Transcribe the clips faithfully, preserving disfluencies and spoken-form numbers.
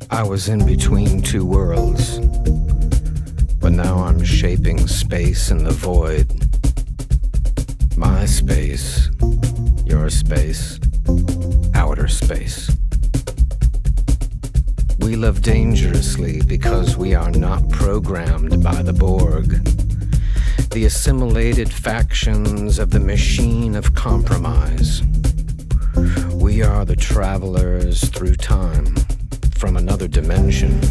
I was in between two worlds, but now I'm shaping space in the void. My space, your space, outer space. We live dangerously because we are not programmed by the Borg, the assimilated factions of the machine of compromise. We are the travelers through time from another dimension.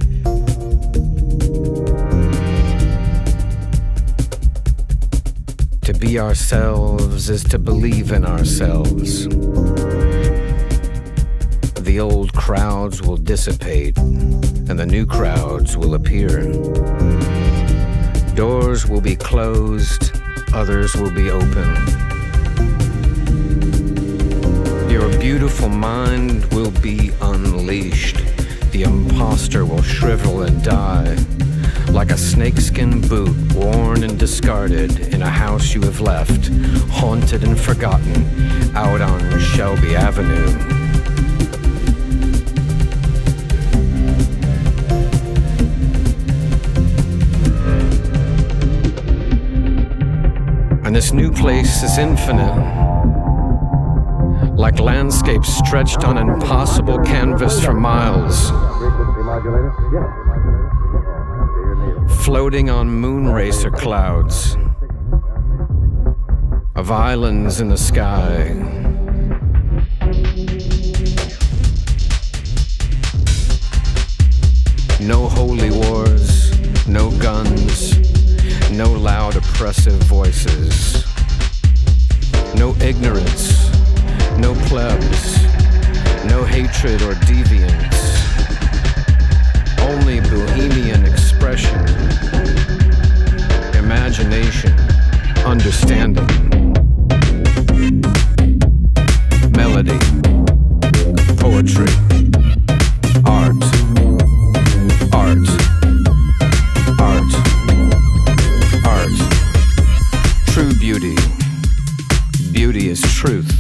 To be ourselves is to believe in ourselves. The old crowds will dissipate and the new crowds will appear. Doors will be closed, others will be open. Your beautiful mind will be unleashed. The imposter will shrivel and die, like a snakeskin boot worn and discarded in a house you have left, haunted and forgotten, out on Shelby Avenue. And this new place is infinite, like landscapes stretched on impossible canvas for miles, floating on moonracer clouds of islands in the sky. No holy wars, no guns, no loud oppressive voices, no ignorance, no plebs, no hatred or deviance, only bohemian expression, imagination, understanding, melody, poetry, art, art, art, art, true beauty. Beauty is truth.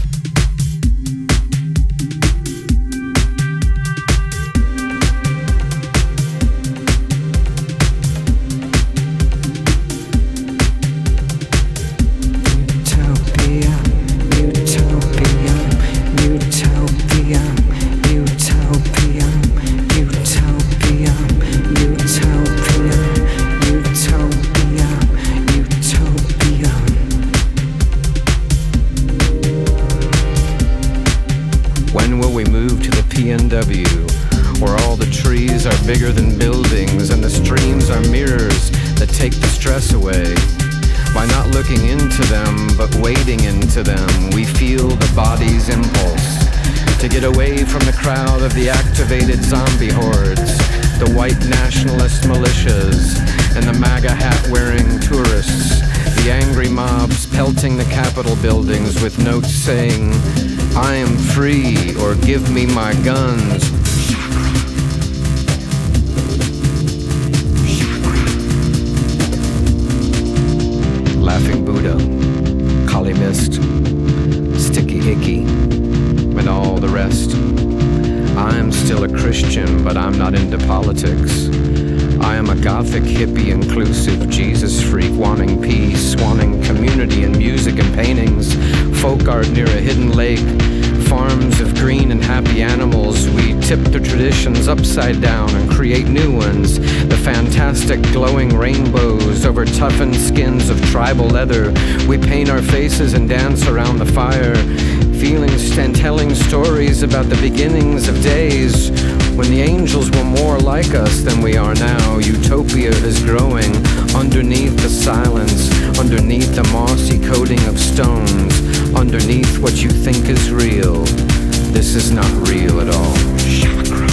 Where all the trees are bigger than buildings and the streams are mirrors that take the stress away. By not looking into them, but wading into them, we feel the body's impulse to get away from the crowd of the activated zombie hordes, the white nationalist militias, and the MAGA hat-wearing tourists, the angry mobs pelting the Capitol buildings with notes saying, "I am free," or "Give me my guns." Laughing Buddha, Kali Mist, Sticky Icky, and all the rest. I'm still a Christian, but I'm not into politics. I am a gothic, hippie, inclusive Jesus freak, wanting peace, wanting community and music and paintings, folk art near a hidden lake, farms of green and happy animals. We tip the traditions upside down and create new ones. The fantastic glowing rainbows over toughened skins of tribal leather. We paint our faces and dance around the fire, feelings and telling stories about the beginnings of days when the angels were more like us than we are now. Utopia is growing underneath the silence, underneath the mossy coating of stones, underneath what you think is real. This is not real at all. Chakra.